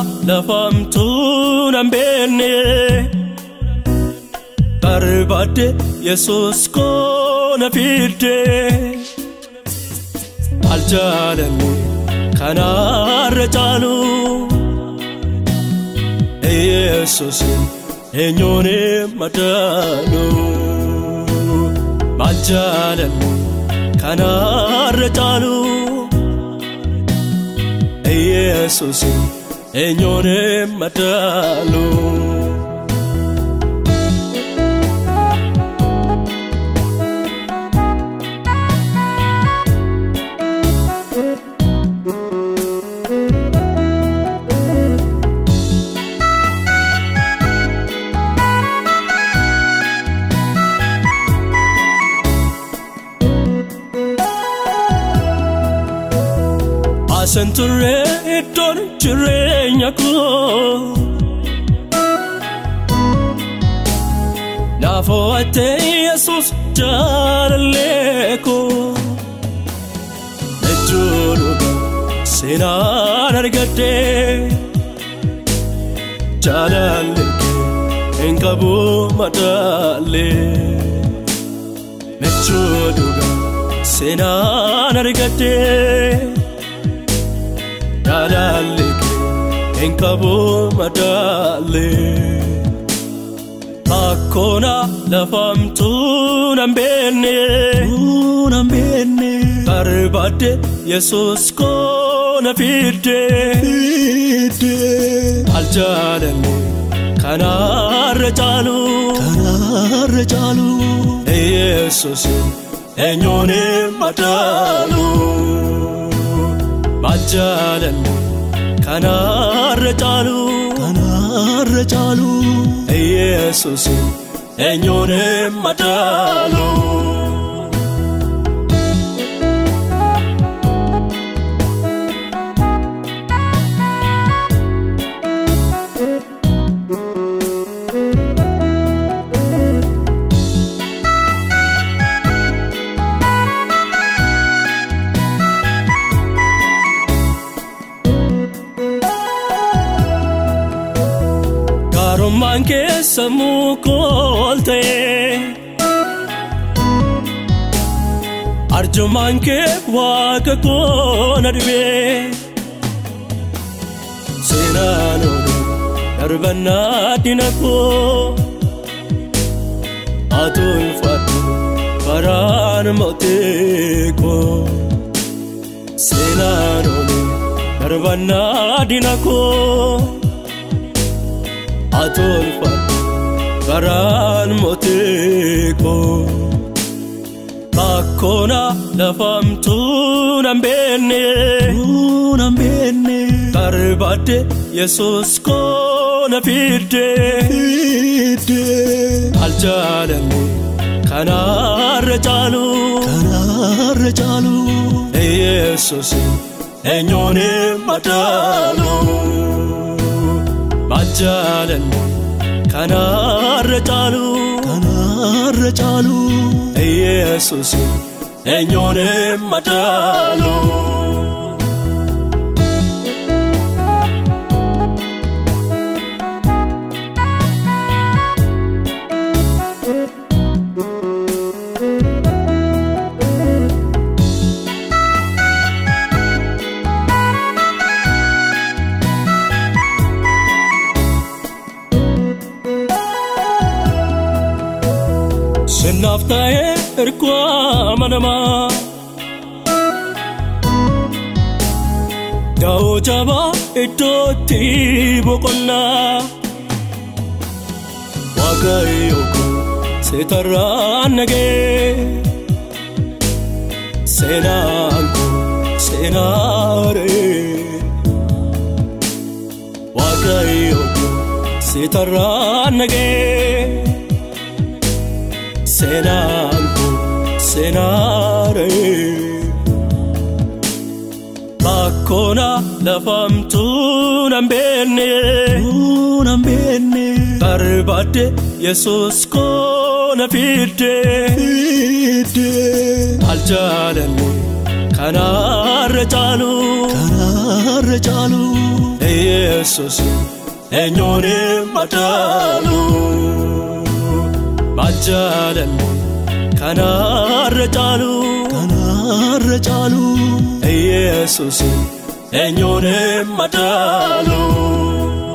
lafamtuun hambenne Barbade Yesus koona fidde Aljaalalli kanaarra caalu Yesus eenyuuni madaalu Aljaalalli kanaarra caalu Yesus eenyuuni madaalu Senture iddoon jireenya koo Naafoo ate Yesus jaalallee koo Ejjuudha seenaan argadde Jaalallee kee hin qabu madaalee Ejjuudha seenaan argadde Jaalallee kee hin qabu madaalee Akkoona lafamtuun hambenne Barbade Yesus koona fidde Aljaalalli kanaarra caalu Yesus eenyuuni madaalu Aljaalalli kanaarra caalu Yesus eenyuuni madaalu Manke samu kolte Arjo manke waka kona dwe Senano darbana dinako Atul fatu paran moteko Senano darbana dinako Atul fatu paran moteko Akkoona lafamtuun hambenne Barbade Yesus koona fidde Aljaalalli kanaarra caalu Yesus eenyuuni madaalu Aljaalalli kanaarra caalu Yesus eenyuuni madaalu Naftae erkwa manama Dao jaba idoti bokonna Wagayoko setaranage Senanko senare Wagayoko setaranage Senanko senare Akkoona lafamtuun hambenne Barbade Yesus koona fidde Aljaalalli kanarrajalu Jesus enyone madalu majalan kanarrajalu Jesus enyone madalu